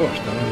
apposta, no?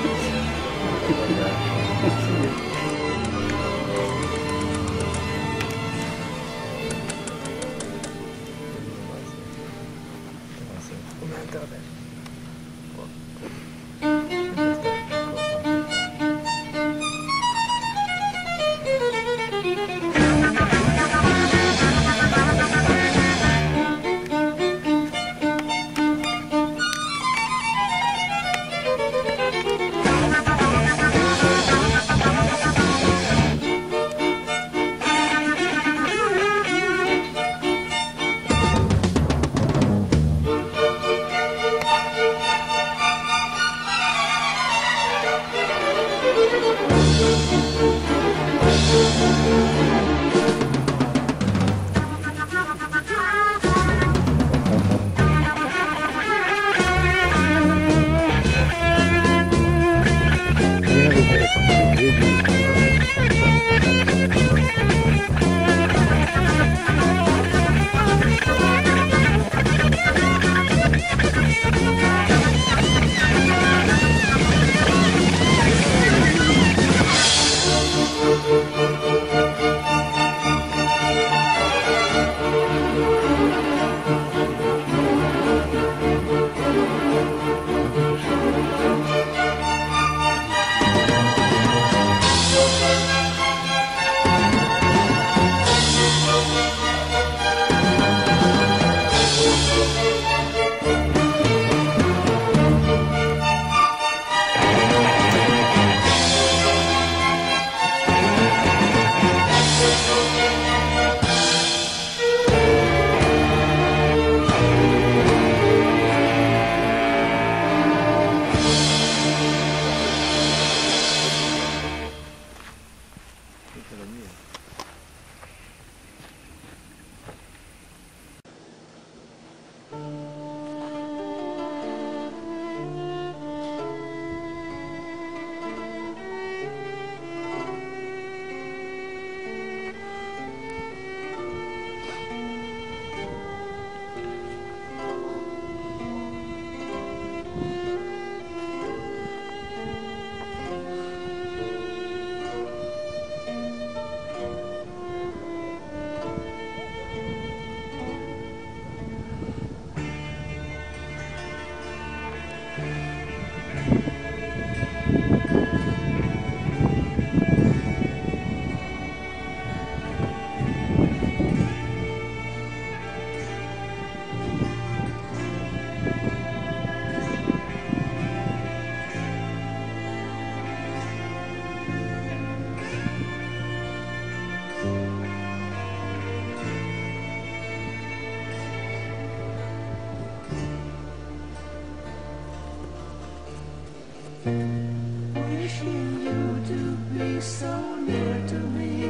Wishing you to be so near to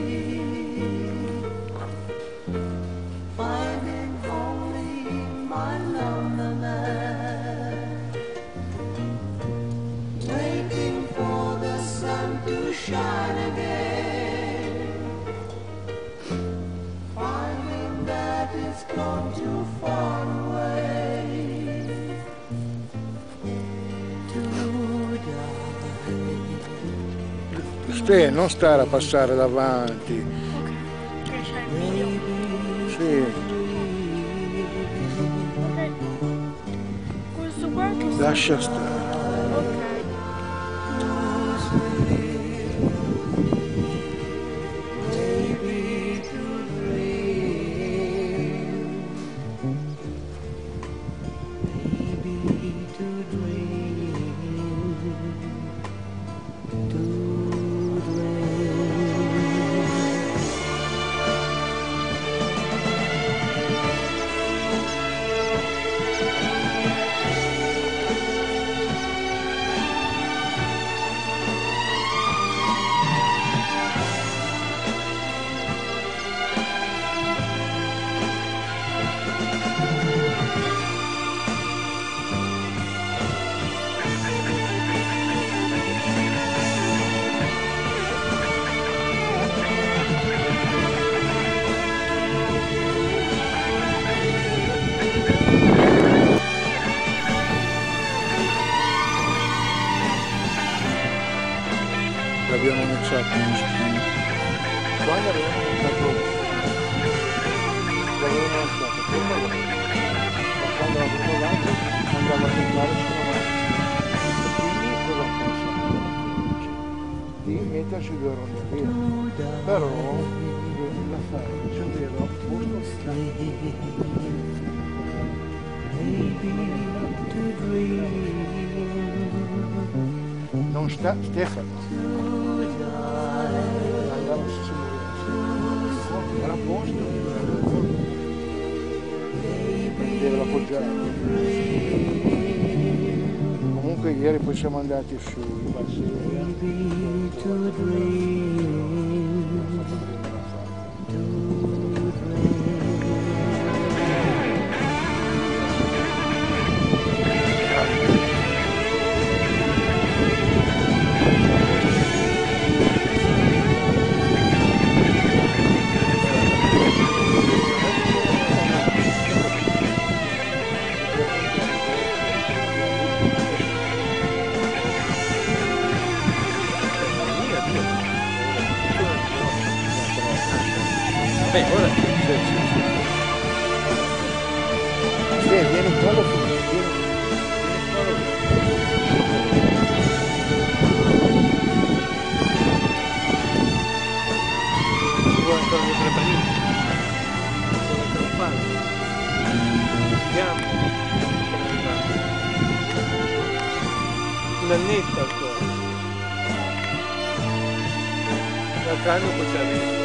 me, finding only my loneliness, waiting for the sun to shine again, finding that it's gone too far away. Ste, non stare a passare davanti. Sì. Questo qua che Lascia stare. Quando avevano montato l'avevano lasciato fermo, ma quando l'avevano dato andava a filmare sulla macchina. Quindi cosa ho pensato? Di metterci 2 ronderie. Però bisogna fare il sentiero posto non sta Stefano andava su era a posto deve appoggiare. Comunque ieri poi siamo andati su in Valseria. Beh, ora Sì, vieni qua lo vuoi ancora le 3 panini? Vuoi ancora un pane? Vediamo. L'annetta ancora. L'altro anno poi c'è la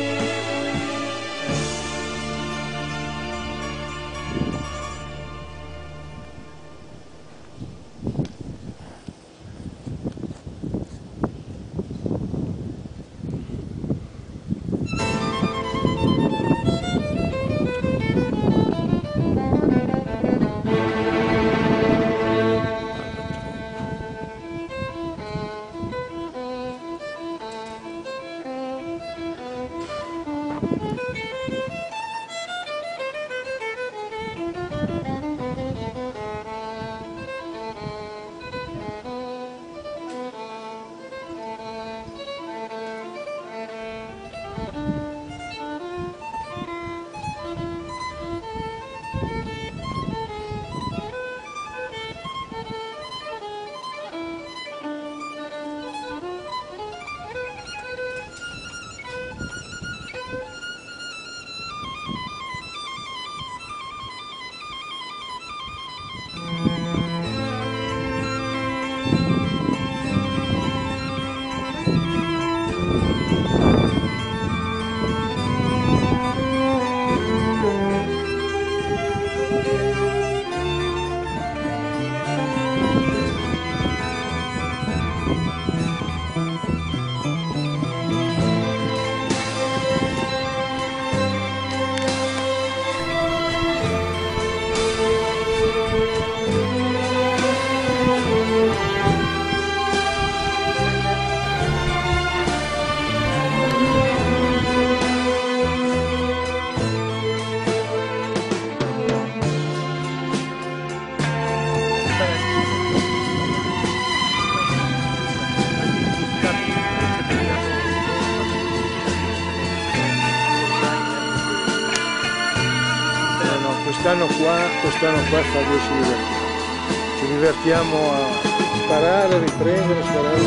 quest'anno qua Fabio si diverte. Ci divertiamo a sparare, riprendere, sparare.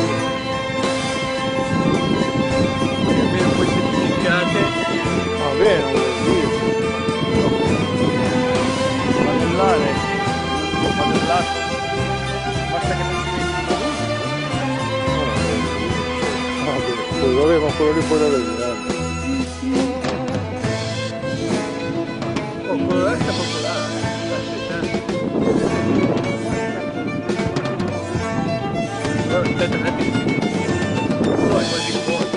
almeno poi se dimenticate. Va bene, non vuol dire. Padellare. Padellato. Basta che non si Poi vabbè, ma quello lì poi da vedere. Oh, quello là sta popolare. Aspetta un attimo. Oh, è quasi vuota.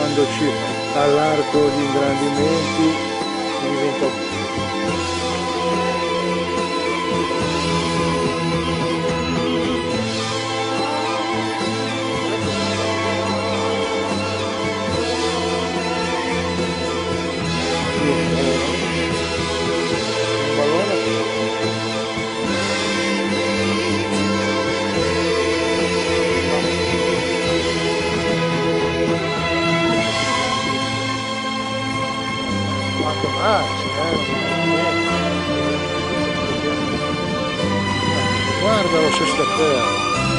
quando all'arco gli ingrandimenti diventa un pallone. Quanto marci, guardalo se sta fermo.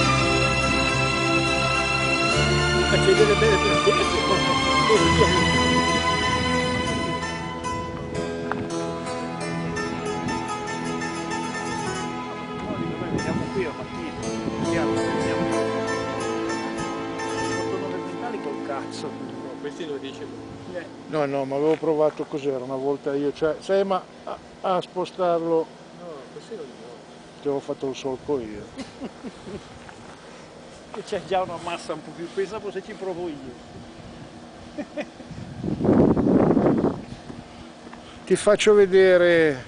Ci deve bene per te. Veniamo qui a mattina, vediamo. Sono mentali col cazzo. No, questi lo dice lui. No, no, ma avevo provato cos'era una volta io, cioè, sai, ma a spostarlo, No, questi lo dico. ti avevo fatto il solco io. E c'è già una massa un po' più, pensavo se ci provo io. Ti faccio vedere.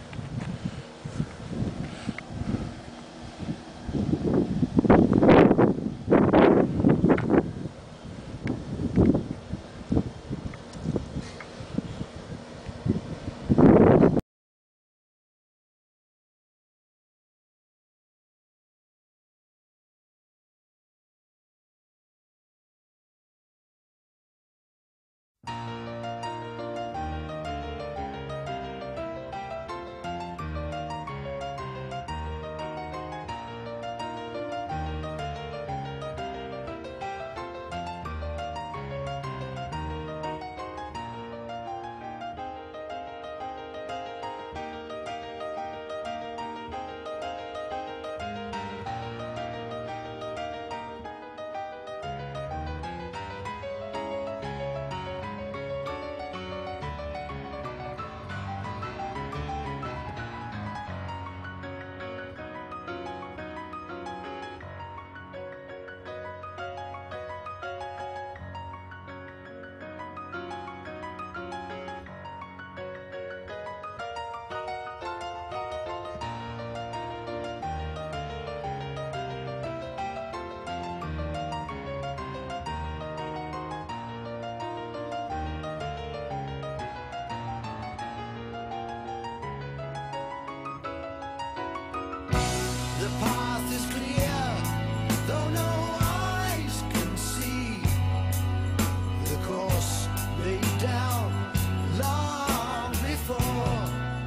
The path is clear, though no eyes can see. The course laid down long before.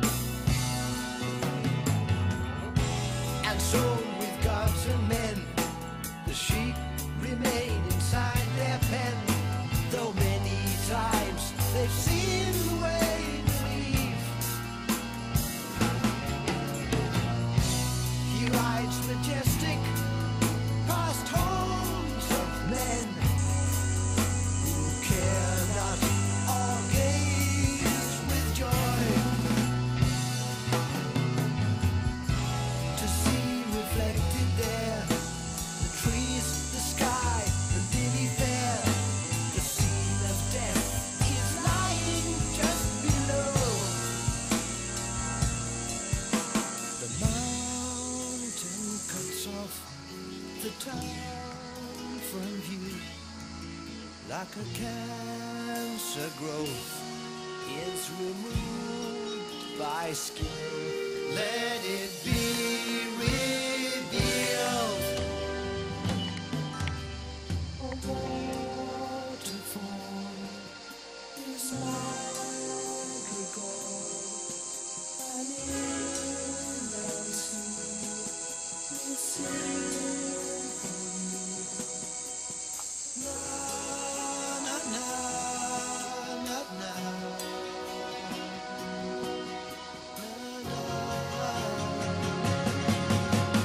And so with gods and men, the sheep remain inside their pen. Though many times they've seen the way to leave. He rides majestic past homes of men who care not or gaze with joy to see reflected there the trees, the sky, the lily fair. The scene of death is lying just below. The mountain cuts off the town from view like a cancer growth is removed by skin. Let it be revealed. A waterfall is like a gold, an inland sea is symphony. Na na na na na. Na na.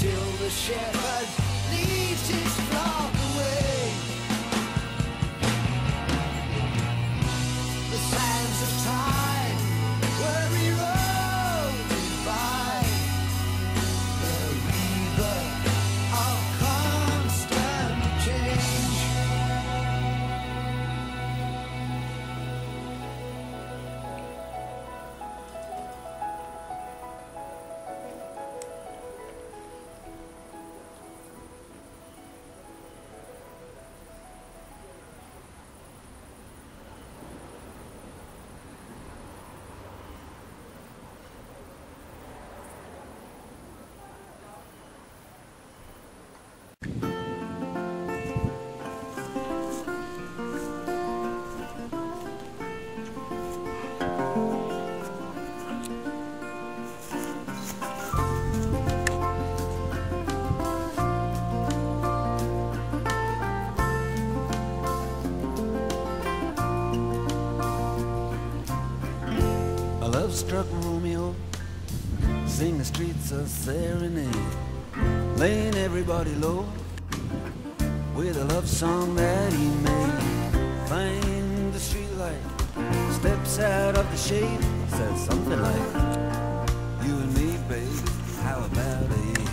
till the shepherd leads his flock away. The sands of time were eroded by the river of constant change. A love-struck Romeo sing the streets a serenade, laying everybody low with a love song that he made. Find the streetlight, steps out of the shade, says something like, "You and me, baby, how about it?"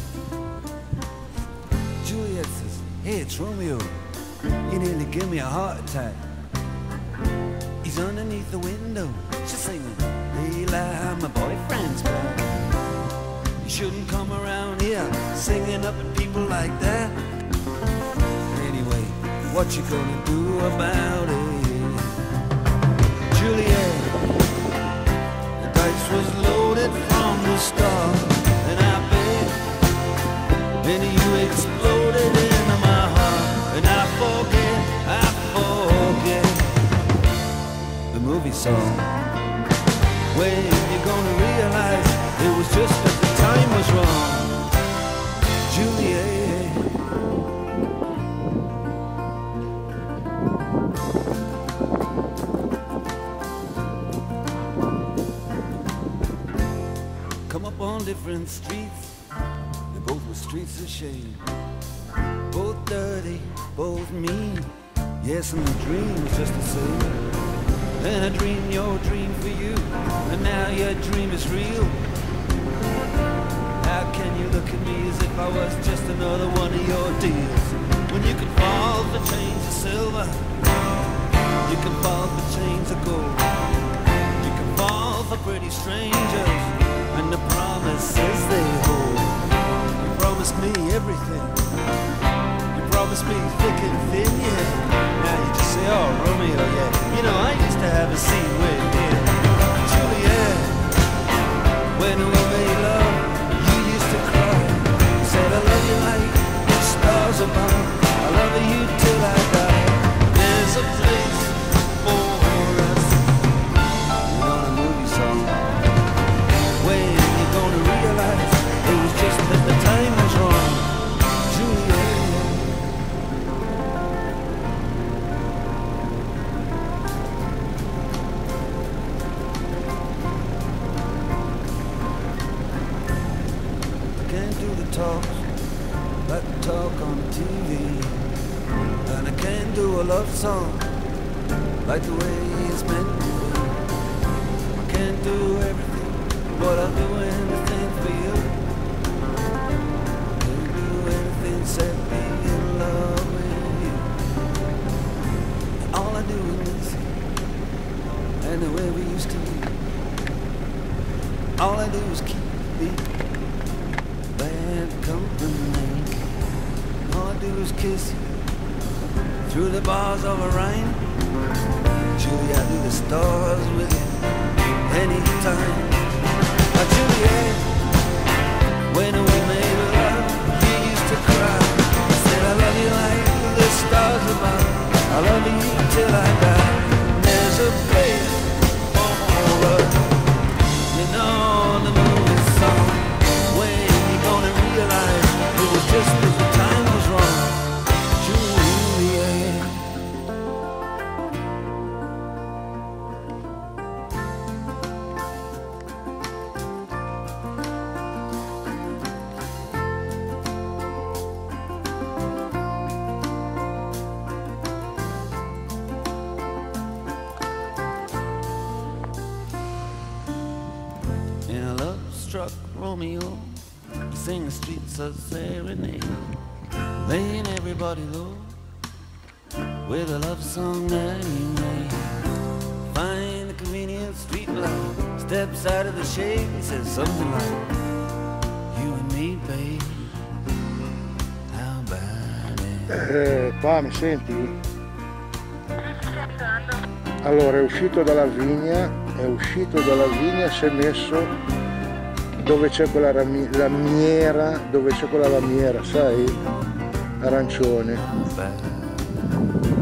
Juliet says, "Hey, it's Romeo, you nearly give me a heart attack." He's underneath the window, she's singing, "Daylight, my boyfriend's back." You shouldn't come around here singing up at people like that. Anyway, what you gonna do about it? Juliet, the dice was loaded from the start, and I bet, then you exploded into my heart, and I forget the movie song. When you're gonna realize it was just that the time was wrong, Juliet. Come up on different streets, they both were streets of shame, both dirty, both mean. Yes, and the dream was just the same. And I dreamed your dream for you, and now your dream is real. How can you look at me as if I was just another one of your deals? When you can fall for chains of silver, you can fall for chains of gold, you can fall for pretty strangers, and the promises they hold. You promised me everything, you promised me thick and thin, yeah. Now you just say, "Oh, Romeo, yeah, you know, I used to have a scene with him." Juliet, when we made love, you used to cry. You said, "I love you like the stars above, I love you till I die. There's a place for us." You know the movie song. When you're gonna realize it was just that the time was wrong, Juliet. Talks like the talk on TV, and I can't do a love song like the way it's meant to be. I can't do everything what I do anything for you. Can't do anything except be in love with you. And all I do is miss you, and the way we used to be. All I do is keep being bad company. All I do is kiss you through the bars of a rain. Julie, I do the stars with you anytime. Juliet, when we made love, you used to cry. I said, "I love you like the stars above, I love you till I die. There's a place for us." You know the movie song. When you gonna realize it was just that the time was wrong, Juliet. Romeo, you sing the streets a serenade, laying everybody low with a love song that you made. Find the convenient street light, steps out of the shade and says something like, you and me, babe, how about it? Qua mi senti? Allora è uscito dalla vigna, si è messo dove c'è quella lamiera, dove c'è quella lamiera, sai? Arancione.